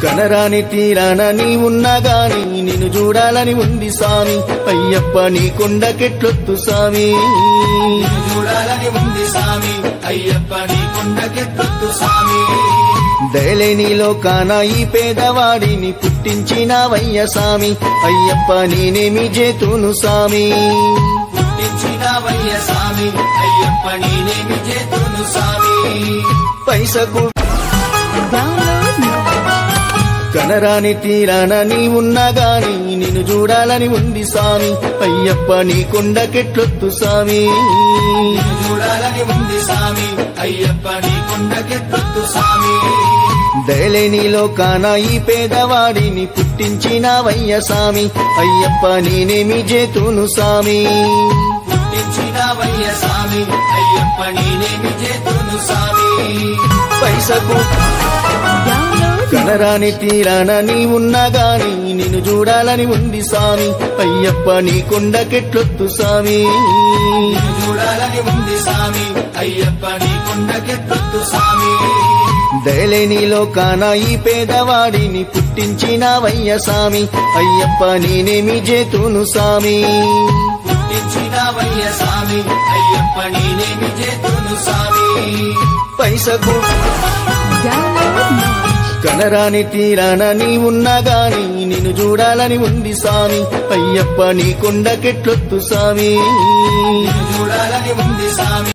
కనరాని తీరాన నీ ఉన్నా గాని నిన్ను చూడాలని ఉంది సామి అయ్యప్ప నీ కొండకెట్లొత్తు సామి చూడాలని ఉంది సామి అయ్యప్ప నీ కొండకెట్లొత్తు సామి దయలేని లోకాన ఈ పేదవాడిని పుట్టించినావయ్య సామి అయ్యప్ప నేనేమి చేతును సామి పుట్టించినావయ్య సామి అయ్యప్ప నేనేమి చేతును సామి పైసకు కనరాని తీరాన నీ ఉన్నా గాని నిన్ను చూడాలని ఉంది సామి అయ్యప్ప నీ కొండకెట్లొత్తు సామి చూడాలని ఉంది సామి అయ్యప్ప నీ కొండకెట్లొత్తు సామి దయలేని లోకాన ఈ పేదవాడిని పుట్టించినావయ్య సామి అయ్యప్ప నేనేమి చేతును సామి పుట్టించినావయ్య సామి అయ్యప్ప నేనేమి చేతును సామి పైసకు కనరాని తీరాన నీ ఉన్నా గాని నిన్ను చూడాలని ఉంది సామి అయ్యప్ప నీ కొండకెట్లొత్తు సామి చూడాలని ఉంది సామి అయ్యప్ప నీ కొండకెట్లొత్తు సామి దయలేని లోకాన ఈ పేదవాడిని పుట్టించినావయ్య సామి అయ్యప్ప నేనేమి చేతును సామి పుట్టించినావయ్య సామి అయ్యప్ప నేనేమి చేతును సామి పైసకు కనరాని తీరాన నీ ఉన్నా గాని నిన్ను చూడాలని ఉంది సామి అయ్యప్ప నీ కొండకెట్లొత్తు సామి చూడాలని ఉంది సామి